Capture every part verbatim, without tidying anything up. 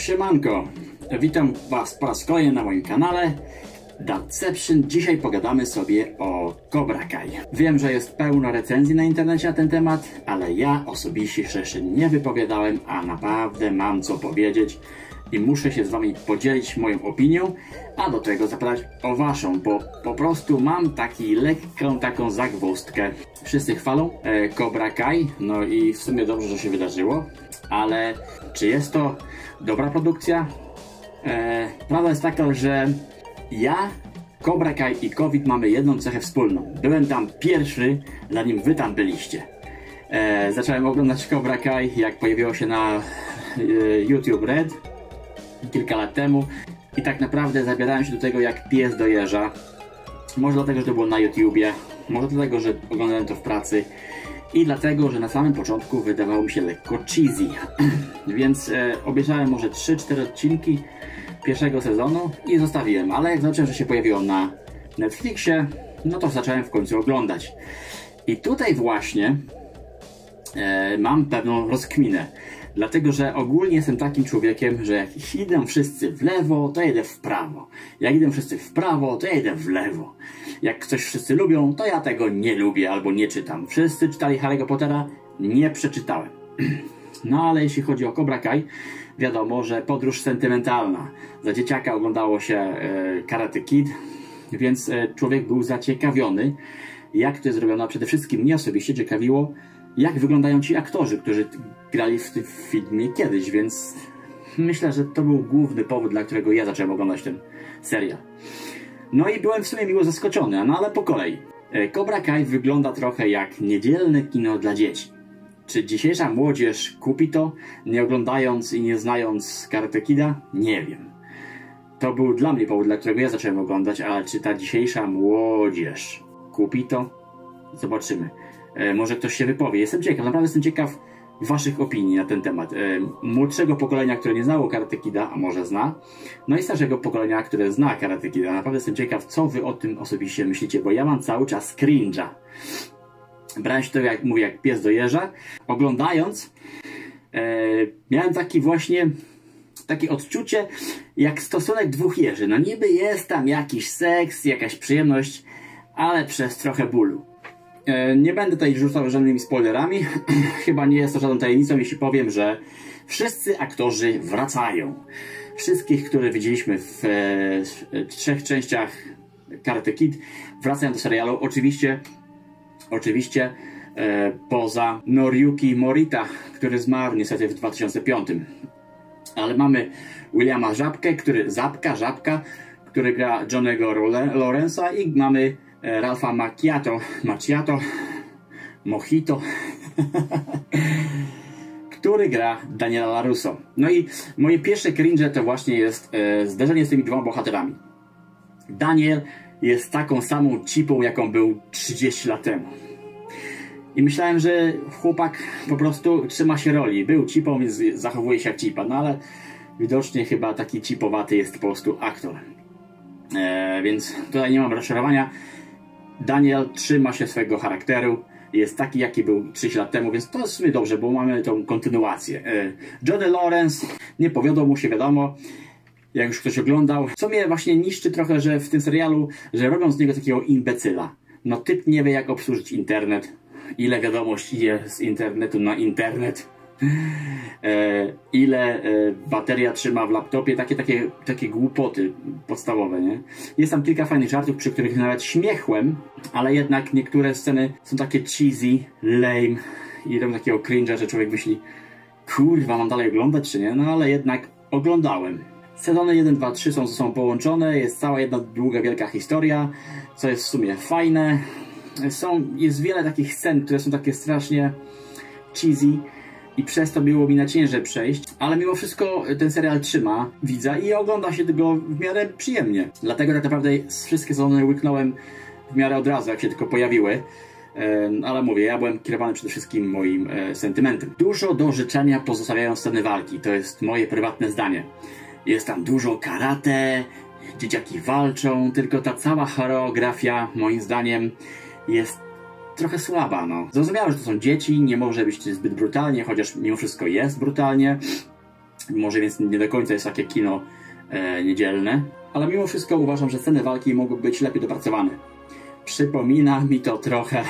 Siemanko, witam Was po raz kolejny na moim kanale Dartception. Dzisiaj pogadamy sobie o Cobra Kai. Wiem, że jest pełno recenzji na internecie na ten temat, ale ja osobiście jeszcze nie wypowiadałem, a naprawdę mam co powiedzieć i muszę się z Wami podzielić moją opinią, a do tego zapytać o Waszą, bo po prostu mam taki lekką taką zagwozdkę. Wszyscy chwalą e, Cobra Kai, no i w sumie dobrze, że się wydarzyło, ale czy jest to dobra produkcja? E, prawda jest taka, że ja, Cobra Kai i COVID mamy jedną cechę wspólną. Byłem tam pierwszy, zanim Wy tam byliście. E, zacząłem oglądać Cobra Kai, jak pojawiło się na e, YouTube Red kilka lat temu i tak naprawdę zabierałem się do tego jak pies do jeża. Może dlatego, że to było na YouTubie, może dlatego, że oglądałem to w pracy i dlatego, że na samym początku wydawało mi się lekko cheesy. Więc e, obejrzałem może trzy cztery odcinki pierwszego sezonu i zostawiłem, ale jak zobaczyłem, że się pojawiło na Netflixie, no to zacząłem w końcu oglądać. I tutaj właśnie e, mam pewną rozkminę. Dlatego, że ogólnie jestem takim człowiekiem, że jak idą wszyscy w lewo, to jedę w prawo. Jak idą wszyscy w prawo, to jedę w lewo. Jak coś wszyscy lubią, to ja tego nie lubię albo nie czytam. Wszyscy czytali Harry'ego Pottera, nie przeczytałem. No ale jeśli chodzi o Cobra Kai, wiadomo, że podróż sentymentalna. Za dzieciaka oglądało się e, Karate Kid, więc e, człowiek był zaciekawiony, jak to jest zrobione. A przede wszystkim mnie osobiście ciekawiło, jak wyglądają ci aktorzy, którzy grali w tym filmie kiedyś, więc myślę, że to był główny powód, dla którego ja zacząłem oglądać ten serial. No i byłem w sumie miło zaskoczony, no ale po kolei. Cobra Kai wygląda trochę jak niedzielne kino dla dzieci. Czy dzisiejsza młodzież kupi to, nie oglądając i nie znając Karate Kida? Nie wiem. To był dla mnie powód, dla którego ja zacząłem oglądać, ale czy ta dzisiejsza młodzież kupi to? Zobaczymy. E, może ktoś się wypowie. Jestem ciekaw, naprawdę jestem ciekaw Waszych opinii na ten temat. E, młodszego pokolenia, które nie znało Karate Kida, a może zna, no i starszego pokolenia, które zna Karate Kida. Naprawdę jestem ciekaw, co Wy o tym osobiście myślicie, bo ja mam cały czas cringe'a. Brałem się to, jak mówię, jak pies do jeża. Oglądając, e, miałem taki właśnie takie odczucie, jak stosunek dwóch jeży. No niby jest tam jakiś seks, jakaś przyjemność, ale przez trochę bólu. E, nie będę tutaj rzucał żadnymi spoilerami. Chyba nie jest to żadną tajemnicą, jeśli powiem, że wszyscy aktorzy wracają. Wszystkich, których widzieliśmy w, e, w trzech częściach Karate Kid, wracają do serialu. Oczywiście Oczywiście e, poza Noriyuki Morita, który zmarł niestety w dwa tysiące piątym. Ale mamy Williama Żabkę, który Zapka, Żabka, który gra Johnny'ego Lawrence'a i mamy e, Ralpha Macchiato, Macchiato, Mojito, który gra Daniela LaRusso. No i moje pierwsze cringe to właśnie jest e, zderzenie z tymi dwoma bohaterami. Daniel jest taką samą cipą, jaką był trzydzieści lat temu. I myślałem, że chłopak po prostu trzyma się roli. Był cipą, więc zachowuje się jak cipa. No ale widocznie chyba taki cipowaty jest po prostu aktor. Eee, więc tutaj nie mam rozczarowania. Daniel trzyma się swojego charakteru. Jest taki, jaki był trzydzieści lat temu, więc to jest w sumie dobrze, bo mamy tą kontynuację. Eee, Johnny Lawrence, nie powiodło mu się, wiadomo. Jak już ktoś oglądał. Co mnie właśnie niszczy trochę, że w tym serialu, że robią z niego takiego imbecyla. No typ nie wie, jak obsłużyć internet. Ile wiadomości idzie z internetu na internet. E, ile e, bateria trzyma w laptopie. Takie, takie, takie głupoty podstawowe, nie? Jest tam kilka fajnych żartów, przy których nawet śmiechłem, ale jednak niektóre sceny są takie cheesy, lame i robią takiego cringe'a, że człowiek myśli, kurwa, mam dalej oglądać czy nie? No ale jednak oglądałem. Sezony jeden, dwa, trzy są ze sobą połączone, jest cała jedna długa, wielka historia, co jest w sumie fajne. Są, jest wiele takich scen, które są takie strasznie cheesy i przez to było mi na ciężej przejść, ale mimo wszystko ten serial trzyma widza i ogląda się go w miarę przyjemnie. Dlatego tak naprawdę wszystkie sezony łyknąłem w miarę od razu, jak się tylko pojawiły. Ale mówię, ja byłem kierowany przede wszystkim moim sentymentem. Dużo do życzenia pozostawiają sceny walki, to jest moje prywatne zdanie. Jest tam dużo karate, dzieciaki walczą, tylko ta cała choreografia, moim zdaniem, jest trochę słaba, no. Zrozumiałe, że to są dzieci, nie może być zbyt brutalnie, chociaż mimo wszystko jest brutalnie. Może więc nie do końca jest takie kino e, niedzielne. Ale mimo wszystko uważam, że sceny walki mogły być lepiej dopracowane. Przypomina mi to trochę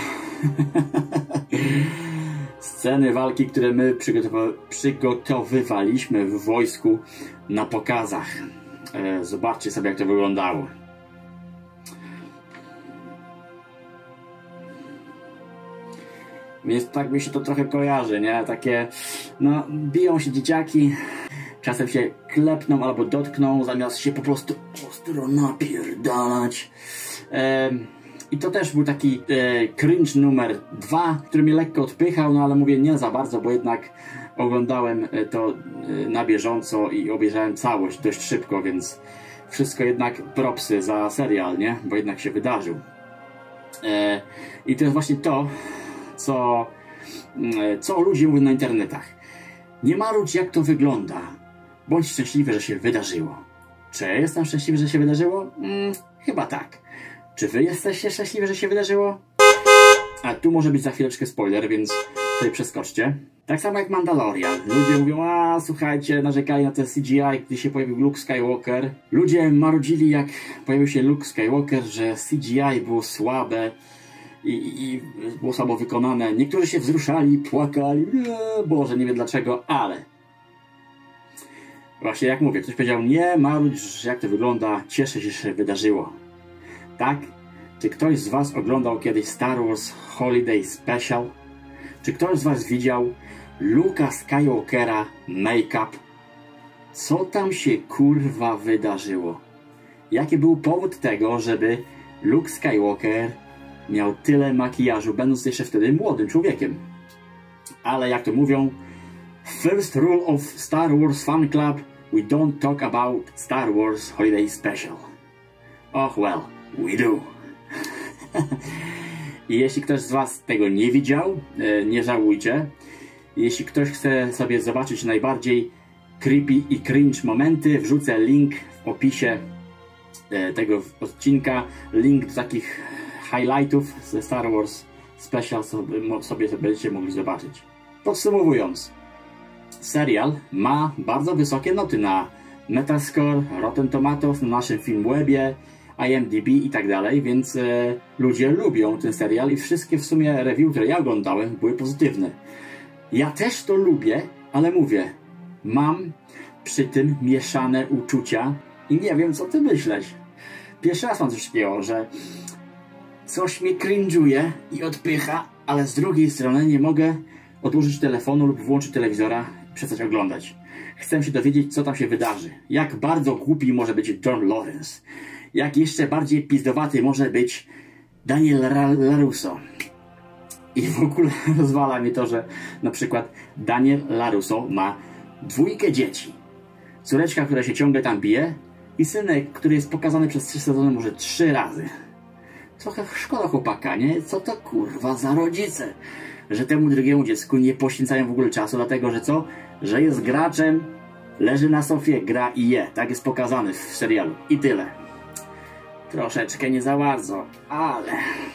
sceny walki, które my przygotowa przygotowywaliśmy w wojsku na pokazach. E, zobaczcie sobie, jak to wyglądało. Więc tak mi się to trochę kojarzy, nie? Takie, no, biją się dzieciaki, czasem się klepną albo dotkną, zamiast się po prostu ostro napierdalać. E, I to też był taki e, cringe numer dwa, który mnie lekko odpychał, no ale mówię, nie za bardzo, bo jednak oglądałem to e, na bieżąco i obejrzałem całość dość szybko, więc wszystko jednak propsy za serial, nie? Bo jednak się wydarzył. E, I to jest właśnie to, co, e, co ludzie mówią na internetach. Nie marudź, jak to wygląda. Bądź szczęśliwy, że się wydarzyło. Czy ja jestem szczęśliwy, że się wydarzyło? Mm, chyba tak. Czy wy jesteście szczęśliwi, że się wydarzyło? A tu może być za chwileczkę spoiler, więc sobie przeskoczcie. Tak samo jak Mandalorian. Ludzie mówią, a słuchajcie, narzekali na ten C G I, gdy się pojawił Luke Skywalker. Ludzie marudzili, jak pojawił się Luke Skywalker, że C G I było słabe i, i było słabo wykonane. Niektórzy się wzruszali, płakali, eee, Boże, nie wiem dlaczego, ale właśnie jak mówię, ktoś powiedział, nie marudź, jak to wygląda, cieszę się, że się wydarzyło. Tak? Czy ktoś z was oglądał kiedyś Star Wars Holiday Special? Czy ktoś z was widział Luke'a Skywalkera make-up? Co tam się kurwa wydarzyło? Jaki był powód tego, żeby Luke Skywalker miał tyle makijażu, będąc jeszcze wtedy młodym człowiekiem? Ale jak to mówią, first rule of Star Wars Fan Club, we don't talk about Star Wars Holiday Special. Oh well, we do. I jeśli ktoś z was tego nie widział, nie żałujcie. Jeśli ktoś chce sobie zobaczyć najbardziej creepy i cringe momenty, wrzucę link w opisie tego odcinka. Link do takich highlightów ze Star Wars Special sobie, sobie będziecie mogli zobaczyć. Podsumowując, serial ma bardzo wysokie noty na Metascore, Rotten Tomatoes, na naszym Filmwebie, I M D B i tak dalej, więc e, ludzie lubią ten serial i wszystkie w sumie review, które ja oglądałem, były pozytywne. Ja też to lubię, ale mówię, mam przy tym mieszane uczucia i nie wiem, co ty myśleć. Pierwszy raz mam coś takiego, że coś mnie cringe'uje i odpycha, ale z drugiej strony nie mogę odłożyć telefonu lub włączyć telewizora i przestać oglądać. Chcę się dowiedzieć, co tam się wydarzy. Jak bardzo głupi może być John Lawrence. Jak jeszcze bardziej pizdowaty może być Daniel LaRusso. I w ogóle rozwala mnie to, że na przykład Daniel LaRusso ma dwójkę dzieci. Córeczka, która się ciągle tam bije i synek, który jest pokazany przez trzy sezony może trzy razy. Trochę szkoda chłopaka, nie? Co to kurwa za rodzice? Że temu drugiemu dziecku nie poświęcają w ogóle czasu, dlatego że co? Że jest graczem, leży na sofie, gra i je. Tak jest pokazany w serialu. I tyle. Troszeczkę nie za bardzo, ale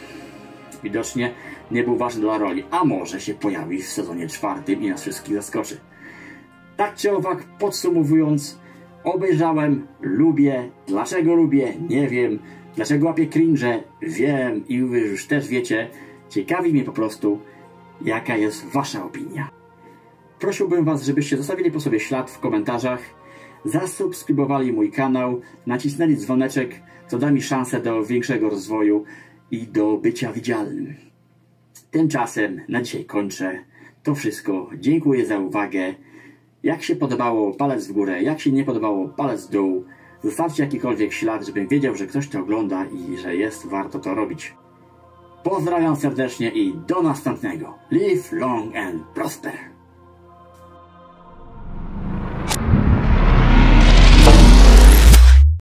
widocznie nie był ważny dla roli. A może się pojawi w sezonie czwartym i nas wszystkich zaskoczy. Tak czy owak, podsumowując, obejrzałem, lubię. Dlaczego lubię? Nie wiem. Dlaczego łapię cringe? Wiem i wy już też wiecie. Ciekawi mnie po prostu, jaka jest wasza opinia. Prosiłbym was, żebyście zostawili po sobie ślad w komentarzach, zasubskrybowali mój kanał, nacisnęli dzwoneczek, co da mi szansę do większego rozwoju i do bycia widzialnym. Tymczasem na dzisiaj kończę. To wszystko. Dziękuję za uwagę. Jak się podobało, palec w górę. Jak się nie podobało, palec w dół. Zostawcie jakikolwiek ślad, żebym wiedział, że ktoś to ogląda i że jest warto to robić. Pozdrawiam serdecznie i do następnego. Live long and prosper.